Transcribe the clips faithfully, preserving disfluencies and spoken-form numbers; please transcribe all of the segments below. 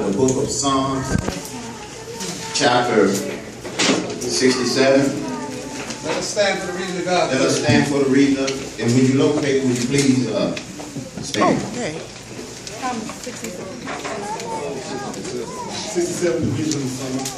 the book of Psalms, chapter sixty-seven. Let us stand for the reading of God. Let us stand for the reading of, and when you locate, would you please uh, stand? Okay. sixty-seven division of Psalms.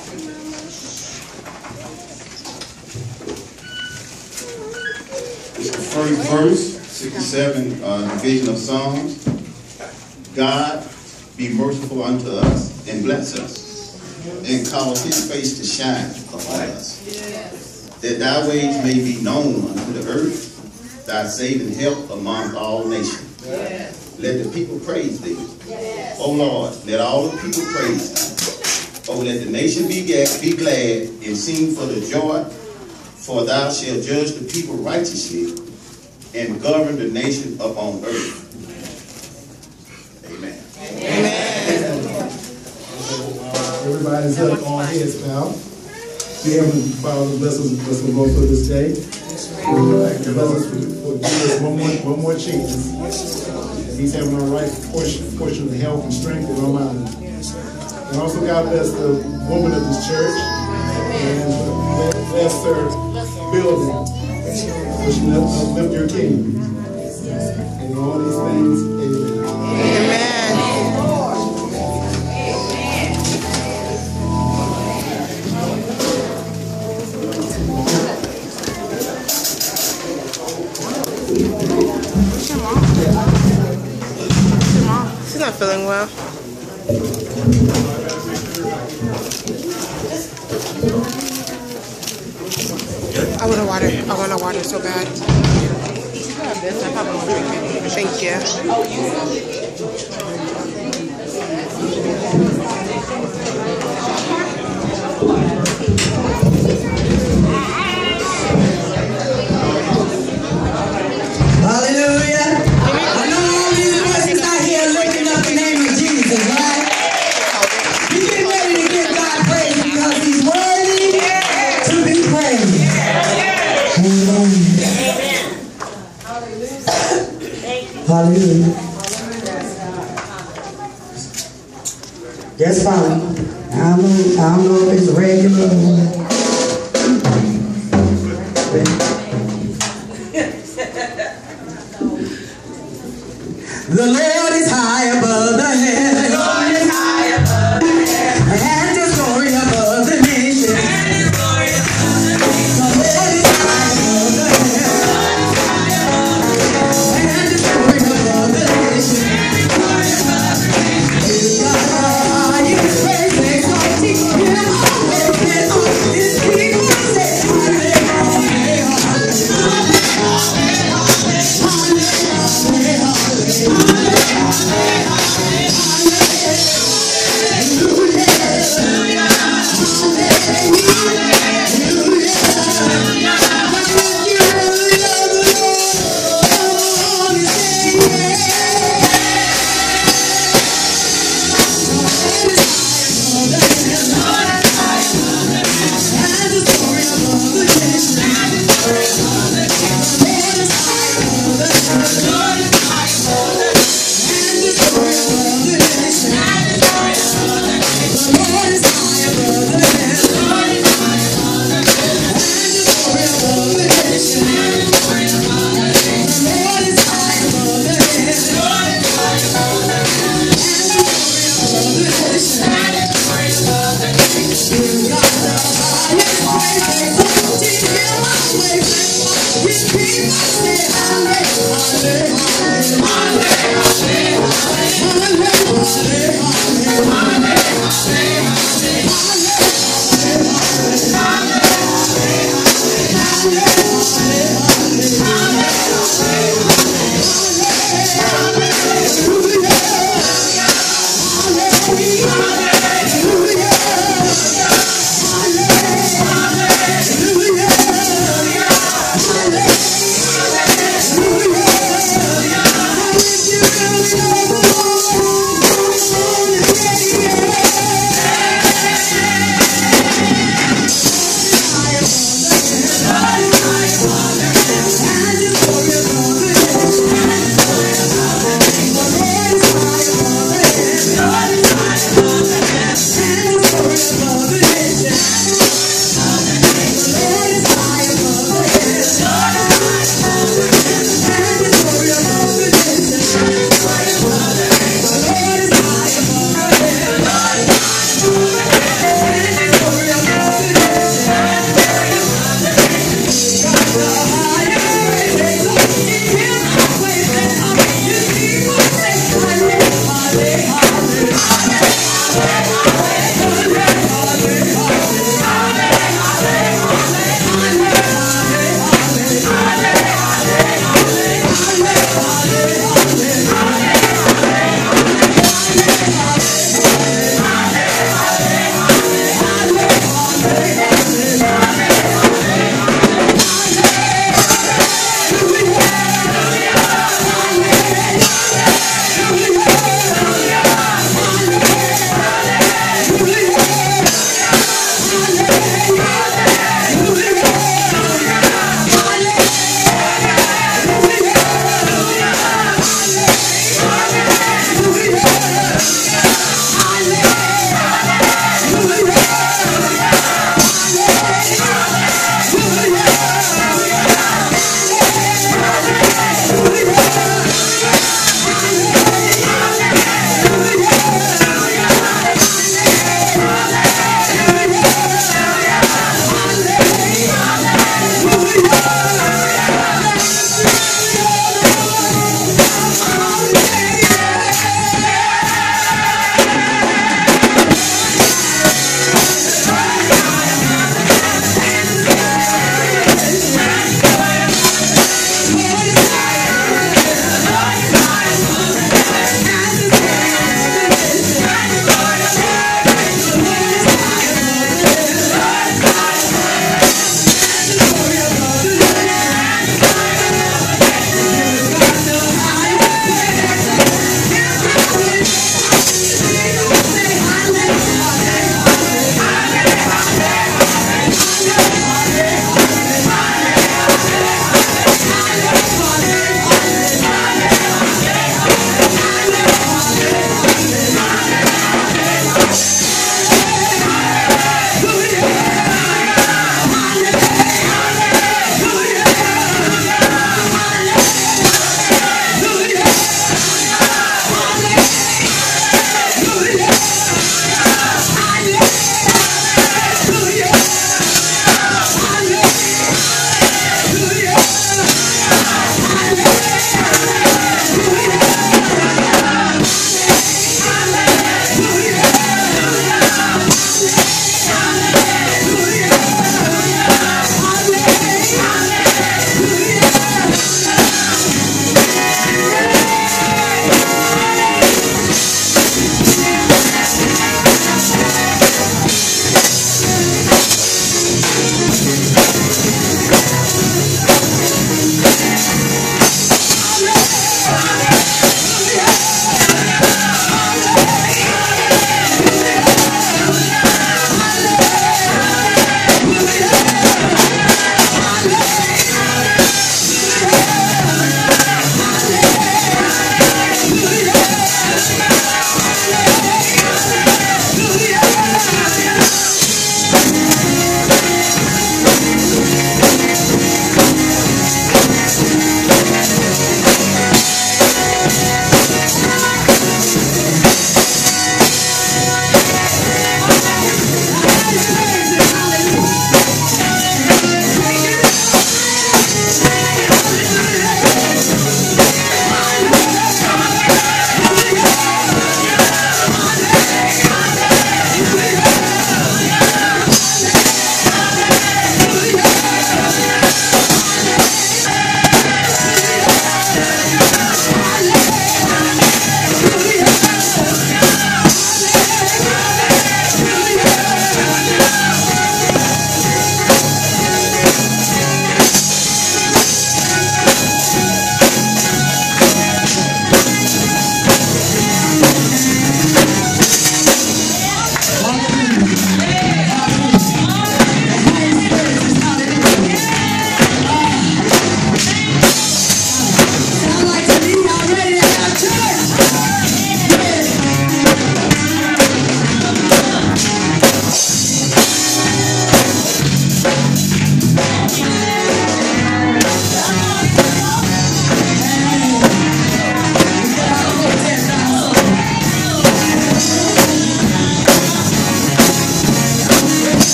It's the first verse, sixty-seven uh, division of Psalms. God, be merciful unto us and bless us, and cause his face to shine upon us, that thy ways may be known unto the earth, thy saving help among all nations. Let the people praise thee. O Lord, let all the people praise thee. O let the nation be glad, be glad and sing for the joy, for thou shalt judge the people righteously and govern the nation upon earth. Amen. Amen. Everybody's up, all heads bowed. Dear Heavenly Father, bless us, bless us both for this day. Bless us for, for giving us one more, one more chance. And he's having our right portion, portion of health and strength in our mind. And also, God bless the woman of this church and bless her building, which will uplift your kingdom. And all these things, amen. Amen. She's not feeling well. I want a water. I want a water so bad. Thank you. Hallelujah. I know all these voices out here lifting up the name of Jesus, right? We get ready to give God praise because he's worthy to be praised. Amen. Hallelujah. That's fine. I don't know, I don't know if it's regular or the Lord is high above the heavens. The Lord is high above the heavens. And his glory above the nations. And his glory above the nations. The Lord is high above the heavens. And his glory above the nations. And his glory above the nations. His God, his praise makes all people him always and all his people say hallelujah. Lord is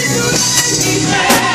Declare.